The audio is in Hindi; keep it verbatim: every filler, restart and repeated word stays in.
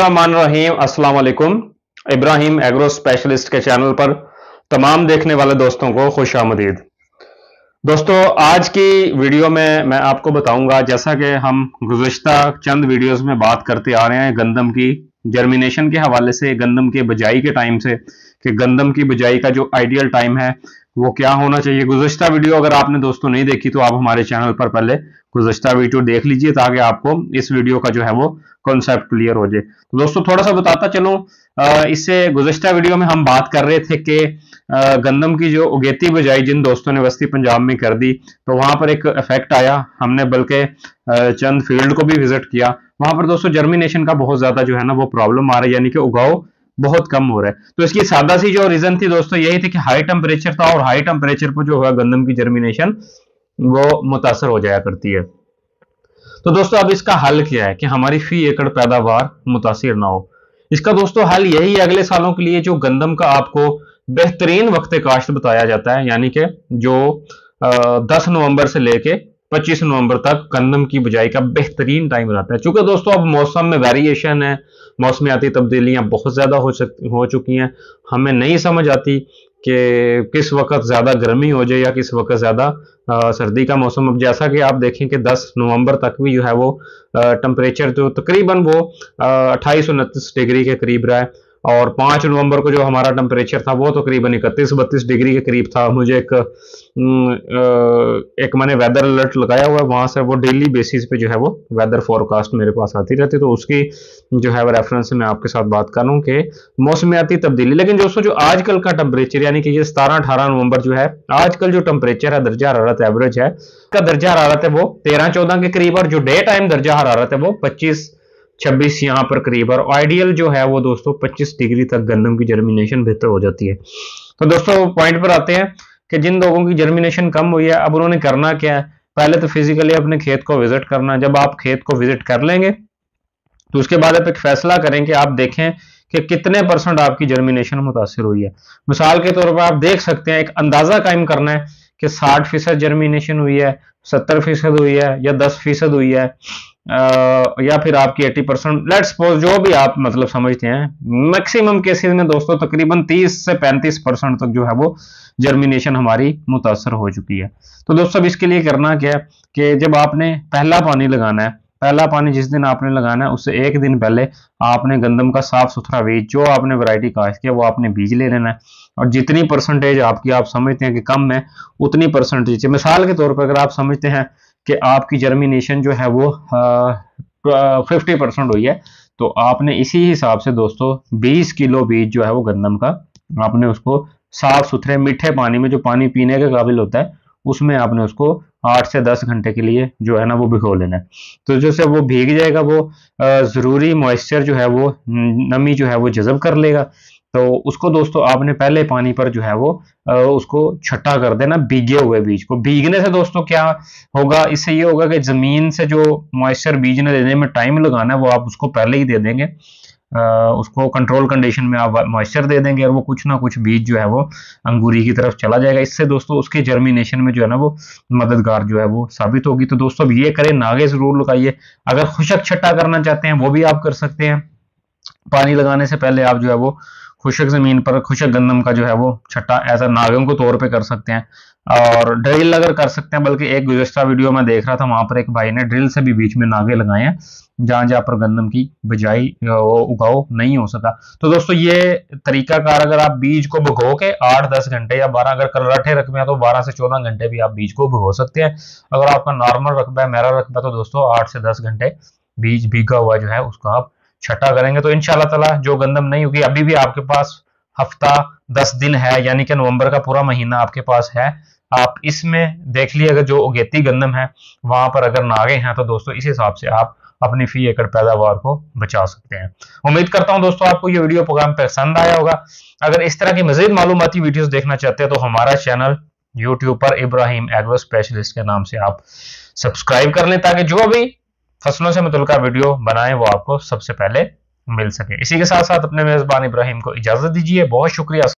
बिस्मिल्लाहिर्रहमानिर्रहीम। अस्सलाम वालेकुम। इब्राहिम एग्रो स्पेशलिस्ट के चैनल पर तमाम देखने वाले दोस्तों को खुश आमदीद। दोस्तों, आज की वीडियो में मैं आपको बताऊंगा, जैसा कि हम गुज़िश्ता चंद वीडियोस में बात करते आ रहे हैं गंदम की जर्मिनेशन के हवाले से, गंदम के बिजाई के टाइम से, कि गंदम की बिजाई का जो आइडियल टाइम है वो क्या होना चाहिए। गुज़िश्ता वीडियो अगर आपने दोस्तों नहीं देखी तो आप हमारे चैनल पर पहले गुज़िश्ता वीडियो देख लीजिए, ताकि आपको इस वीडियो का जो है वो कॉन्सेप्ट क्लियर हो जाए। तो दोस्तों, थोड़ा सा बताता चलूं, इससे गुज़िश्ता वीडियो में हम बात कर रहे थे कि गंदम की जो उगेती बिजाई जिन दोस्तों ने वस्ती पंजाब में कर दी, तो वहां पर एक इफेक्ट आया। हमने बल्कि चंद फील्ड को भी विजिट किया, वहां पर दोस्तों जर्मिनेशन का बहुत ज्यादा जो है ना वो प्रॉब्लम आ रहा है, यानी कि उगाव बहुत कम हो रहा है। तो इसकी सादा सी जो रीजन थी दोस्तों यही थी कि हाई टेम्परेचर था, और हाई टेम्परेचर पर जो हुआ गंदम की जर्मिनेशन वो मुतासर हो जाया करती है। तो दोस्तों अब इसका हल क्या है कि हमारी फी एकड़ पैदावार मुतासिर ना हो। इसका दोस्तों हल यही है, अगले सालों के लिए जो गंदम का आपको बेहतरीन वक्त काश्त बताया जाता है, यानी कि जो दस नवंबर से लेके पच्चीस नवंबर तक गंदम की बिजाई का बेहतरीन टाइम रहता है। चूंकि दोस्तों अब मौसम में वेरिएशन है, मौसमियाती तब्दीलियां बहुत ज्यादा हो हो चुकी हैं, हमें नहीं समझ आती कि किस वक्त ज्यादा गर्मी हो जाए या किस वक्त ज्यादा सर्दी का मौसम। अब जैसा कि आप देखें कि दस नवंबर तक भी जो है वो टेम्परेचर जो तकरीबन वो अट्ठाईस उनतीस डिग्री के करीब रहा है, और पाँच नवंबर को जो हमारा टेम्परेचर था वो तकरीबन इकतीस बत्तीस डिग्री के करीब था। मुझे एक एक मैंने वेदर अलर्ट लगाया हुआ है, वहां से वो डेली बेसिस पे जो है वो वेदर फोरकास्ट मेरे पास आती रहती है, तो उसकी जो है वो रेफरेंस से मैं आपके साथ बात कर रहा हूँ कि मौसमियाती तब्दीली। लेकिन दोस्तों जो आजकल का टेम्परेचर, यानी कि ये सतारह अठारह नवंबर जो है आजकल जो टेम्परेचर है, दर्जा हरारत एवरेज है का दर्जा हरारत है वो तेरह चौदह के करीब, और जो डे टाइम दर्जा हरारत है वो पच्चीस छब्बीस यहाँ पर करीब, और आइडियल जो है वो दोस्तों पच्चीस डिग्री तक गंदम की जर्मिनेशन बेहतर हो जाती है। तो दोस्तों पॉइंट पर आते हैं कि जिन लोगों की जर्मिनेशन कम हुई है, अब उन्होंने करना क्या है। पहले तो फिजिकली अपने खेत को विजिट करना। जब आप खेत को विजिट कर लेंगे तो उसके बाद आप एक फैसला करें कि आप देखें कि कितने परसेंट आपकी जर्मिनेशन मुतासिर हुई है। मिसाल के तौर पर आप देख सकते हैं, एक अंदाजा कायम करना है कि साठ फीसद जर्मिनेशन हुई है, सत्तर फीसद हुई है, या दस फीसद हुई है, आ, या फिर आपकी अस्सी परसेंट, लेट्स सपोज जो भी आप मतलब समझते हैं। मैक्सिमम केसेस में दोस्तों तकरीबन तीस से पैंतीस परसेंट तक जो है वो जर्मिनेशन हमारी मुतासर हो चुकी है। तो दोस्तों अब इसके लिए करना क्या है कि जब आपने पहला पानी लगाना है, पहला पानी जिस दिन आपने लगाना है उससे एक दिन पहले आपने गंदम का साफ सुथरा बीज, जो आपने वैरायटी काश्त किया वो आपने बीज ले लेना है, और जितनी परसेंटेज आपकी आप समझते हैं कि कम है उतनी परसेंटेज। मिसाल के तौर पर अगर आप समझते हैं कि आपकी जर्मिनेशन जो है वो फिफ्टी परसेंट हुई है, तो आपने इसी हिसाब से दोस्तों बीस किलो बीज जो है वो गंदम का आपने उसको साफ सुथरे मीठे पानी में, जो पानी पीने के काबिल होता है, उसमें आपने उसको आठ से दस घंटे के लिए जो है ना वो भिगो लेना है। तो जैसे वो भीग जाएगा वो जरूरी मॉइस्चर जो है वो नमी जो है वो जज़ब कर लेगा। तो उसको दोस्तों आपने पहले पानी पर जो है वो उसको छट्टा कर देना, भीगे हुए बीज को। भीगने से दोस्तों क्या होगा, इससे ये होगा कि जमीन से जो मॉइस्चर बीज ने देने में टाइम लगाना है वो आप उसको पहले ही दे देंगे, उसको कंट्रोल कंडीशन में आप मॉइस्चर दे देंगे, और वो कुछ ना कुछ बीज जो है वो अंगूरी की तरफ चला जाएगा। इससे दोस्तों उसके जर्मिनेशन में जो है ना वो मददगार जो है वो साबित होगी। तो दोस्तों अब ये करें, नागे जरूर लगाइए। अगर खुशक छट्टा करना चाहते हैं वो भी आप कर सकते हैं। पानी लगाने से पहले आप जो है वो खुशक जमीन पर खुशक गंदम का जो है वो छट्टा ऐसा नागों को तौर पे कर सकते हैं, और ड्रिल अगर कर सकते हैं। बल्कि एक गुज़िश्ता वीडियो में देख रहा था, वहां पर एक भाई ने ड्रिल से भी बीच में नागे लगाए हैं जहां जहां पर गंदम की बिजाई उगाव नहीं हो सका। तो दोस्तों ये तरीकाकार, अगर आप बीज को भिगो के आठ दस घंटे या बारह, अगर कर्राठे रकबे हैं तो बारह से चौदह घंटे भी आप बीज को भिगो सकते हैं। अगर आपका नॉर्मल रकबा है, मेरा रकबा, तो दोस्तों आठ से दस घंटे बीज भीगा हुआ जो है उसको आप छट्टा करेंगे, तो इंशाल्लाह ताला जो गंदम नहीं होगी। अभी भी आपके पास हफ्ता दस दिन है, यानी कि नवंबर का पूरा महीना आपके पास है। आप इसमें देख लिए, अगर जो उगेती गंदम है वहां पर अगर नागे हैं तो दोस्तों इस हिसाब से आप अपनी फी एकड़ पैदावार को बचा सकते हैं। उम्मीद करता हूं दोस्तों आपको ये वीडियो प्रोग्राम पसंद आया होगा। अगर इस तरह की मजीद मालूमाती वीडियोस देखना चाहते हैं तो हमारा चैनल यूट्यूब पर इब्राहिम एग्रो स्पेशलिस्ट के नाम से आप सब्सक्राइब कर लें, ताकि जो भी फसलों से मुतल्लिका वीडियो बनाएं वो आपको सबसे पहले मिल सके। इसी के साथ साथ अपने मेजबान इब्राहिम को इजाजत दीजिए। बहुत शुक्रिया।